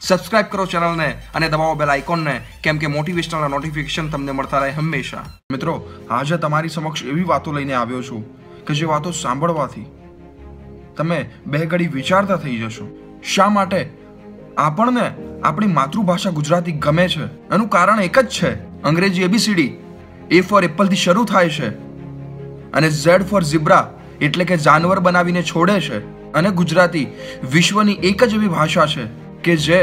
Subscribe કરો ચેનલને અને દબાવો બેલ આઇકોનને, કેમ કે મોટિવેશનલ નોટિફિકેશન તમને મળતા રહે હંમેશા. મિત્રો, આજે તમારી સમક્ષ એવી વાતો લઈને આવ્યો છું કે જે વાતો સાંભળવાથી તમે બે ઘડી વિચારતા થઈ જશો. શા માટે આપણને આપણી માતૃભાષા ગુજરાતી ગમે છે? એનું કારણ એક જ છે. અંગ્રેજી ABCD A ફોર એપલ થી શરૂ થાય છે અને Z ફોર ઝીબ્રા એટલે કે જાનવર બનાવીને છોડે છે. અને ગુજરાતી વિશ્વની એક જ એવી ભાષા છે કે જે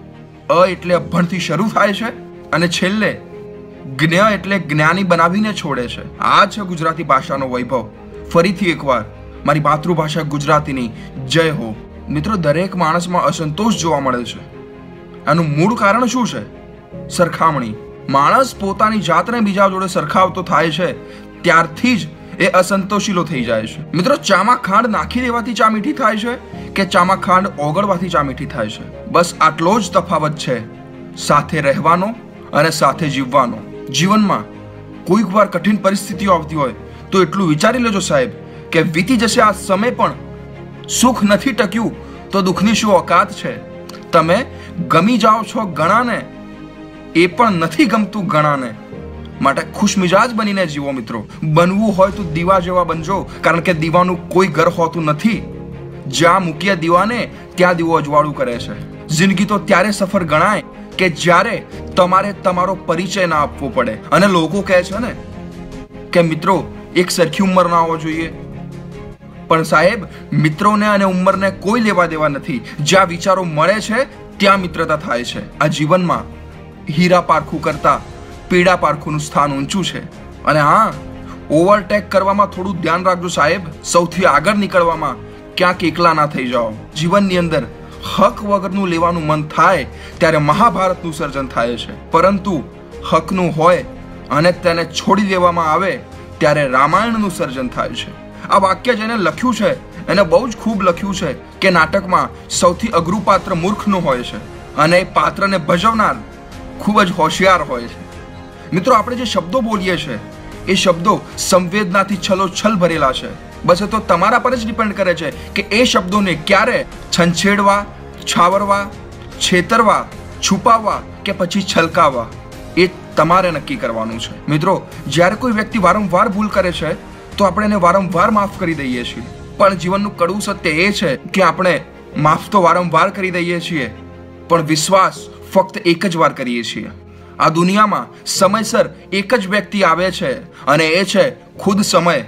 અ એટલે અભણથી શરૂ થાય છે અને છેલ્લે જ્ઞ એટલે જ્ઞાની બનાવીને છોડે છે. આ છે ગુજરાતી ભાષાનો વૈભવ. ફરીથી એકવાર મારી માતૃભાષા ગુજરાતીની જય હો. મિત્રો, દરેક માણસમાં અસંતોષ જોવા મળે છે. આનું મૂળ કારણ શું છે? સરખામણી. માણસ પોતાની જાતને બીજા જોડે સરખાવતો થાય છે ત્યારથી જ એ અસંતોષીલો થઈ જાય છે. મિત્રો, ચામાં ખાંડ નાખી દેવાથી ચા મીઠી થાય છે કે ચામાં ખાંડ ઓગળવાથી ચા મીઠી થાય છે? બસ આટલો જ તફાવત છે, સાથે રહેવાનો અને સાથે જીવવાનો. જીવનમાં કોઈક વાર કઠિન પરિસ્થિતિઓ આવતી હોય તો એટલું વિચારી લેજો સાહેબ કે વીતી જશે આ સમય, પણ સુખ નથી ટક્યું તો દુઃખની શું ઓકાત છે. તમે ગમી જાઓ છો ઘણાને, એ પણ નથી ગમતું ઘણાને. માટે ખુશમિજાજ બનીને જીવો મિત્રો. બનવું હોય તો દીવા જેવા બનજો, કારણ કે દીવાનું કોઈ ઘર હોતું નથી. જ્યાં મૂક્યા દીવાને ત્યાં દીવો અજવાળું કરે છે. જિંદગી તો ત્યારે સફર ગણાય કે જ્યારે તમારે તમારો પરિચય ના આપવો પડે. અને લોકો કહે છે ને કે મિત્રો એક સરખી ઉંમર ના હોવો જોઈએ, પણ સાહેબ મિત્રોને અને ઉંમરને કોઈ લેવા દેવા નથી. જ્યાં વિચારો મળે છે ત્યાં મિત્રતા થાય છે. આ જીવનમાં હીરા પારખું કરતા પીડા પારખુંનું સ્થાન ઊંચું છે. અને હા, ઓવરટેક કરવામાં થોડું ધ્યાન રાખજો સાહેબ. સૌથી આગળ નીકળવામાં ક્યાંક એકલા ના થઈ જાઓ. જીવનની અંદર હક વગરનું લેવાનું મન થાય ત્યારે મહાભારતનું સર્જન થાય છે, પરંતુ હકનું હોય અને તેને છોડી દેવામાં આવે ત્યારે રામાયણનું સર્જન થાય છે. આ વાક્ય જેને લખ્યું છે એને બહુ જ ખૂબ લખ્યું છે કે નાટકમાં સૌથી અઘરું પાત્ર મૂર્ખનું હોય છે અને એ પાત્રને ભજવનાર ખૂબ જ હોશિયાર હોય છે. મિત્રો, આપણે જે શબ્દો બોલીએ છીએ એ શબ્દો સંવેદનાથી છલોછલ ભરેલા છે. બસ એ તો તમારા પર જ ડિપેન્ડ કરે છે કે એ શબ્દોને ક્યારે છંછેડવા, છાવરવા, છેતરવા, છુપાવવા કે પછી છલકાવવા, એ તમારે નક્કી કરવાનું છે. મિત્રો, જ્યારે કોઈ વ્યક્તિ વારંવાર ભૂલ કરે છે તો આપણે એને વારંવાર માફ કરી દઈએ છીએ, પણ જીવનનું કડવું સત્ય એ છે કે આપણે માફ તો વારંવાર કરી દઈએ છીએ, પણ વિશ્વાસ ફક્ત એક જ વાર કરીએ છીએ. આ દુનિયામાં સમયસર એક જ વ્યક્તિ આવે છે અને એ છે ખુદ સમય.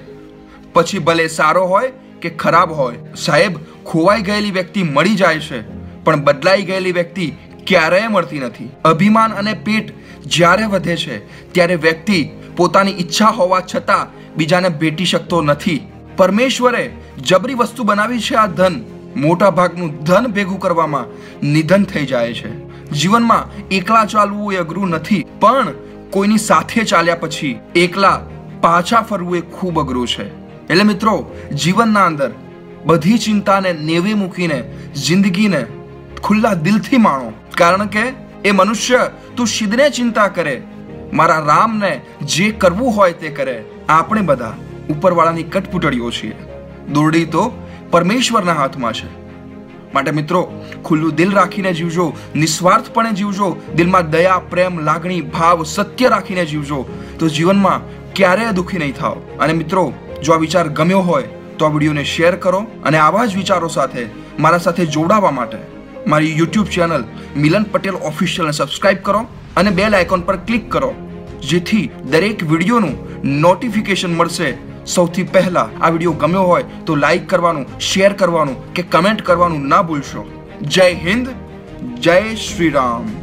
પછી ભલે સારો હોય કે ખરાબ હોય. સાહેબ, ખોવાઈ ગયેલી વ્યક્તિ મળી જાય છે, પણ બદલાઈ ગયેલી વ્યક્તિ ક્યારેય મળતી નથી. અભિમાન અને પેટ જ્યારે વધે છે ત્યારે વ્યક્તિ પોતાની ઈચ્છા હોવા છતાં બીજાને ભેટી શકતો નથી. પરમેશ્વરે જબરી વસ્તુ બનાવી છે આ ધન. મોટા ભાગનું ધન ભેગું કરવામાં નિધન થઈ જાય છે. જીવનમાં એકલા ચાલવું એ અઘરું નથી, પણ કોઈની સાથે ચાલ્યા પછી એકલા પાછા ફરવું એ ખૂબ અઘરું છે. એટલે મિત્રો, જીવનના અંદર બધી ચિંતાને નેવે મૂકીને જિંદગીને ખુલ્લા દિલથી માણો, કારણ કે એ મનુષ્ય તું શિદને ચિંતા કરે, મારા રામને જે કરવું હોય તે કરે. આપણે બધા ઉપરવાળાની કઠપૂતળીઓ છીએ. દોરડી તો પરમેશ્વરના હાથમાં છે. માટે મિત્રો, ખુલ્લું દિલ રાખીને જીવજો, નિસ્વાર્થપણે જીવજો. દિલમાં દયા, પ્રેમ, લાગણી, ભાવ, સત્ય રાખીને જીવજો તો જીવનમાં ક્યારેય દુઃખી નહીં થાવ. અને મિત્રો, જો આ વિચાર ગમ્યો હોય તો આ વિડીયોને શેર કરો અને આવા જ વિચારો સાથે મારા સાથે જોડાવા માટે મારી YouTube ચેનલ મિલન પટેલ ઓફિશિયલને સબસ્ક્રાઇબ કરો અને બેલ આઇકોન પર ક્લિક કરો, જેથી દરેક વિડીયોનું નોટિફિકેશન મળશે સૌથી પહેલા. આ વિડીયો ગમ્યો હોય તો લાઈક કરવાનું, શેર કરવાનું કે કમેન્ટ કરવાનું ના ભૂલશો. જય હિન્દ, જય શ્રી રામ.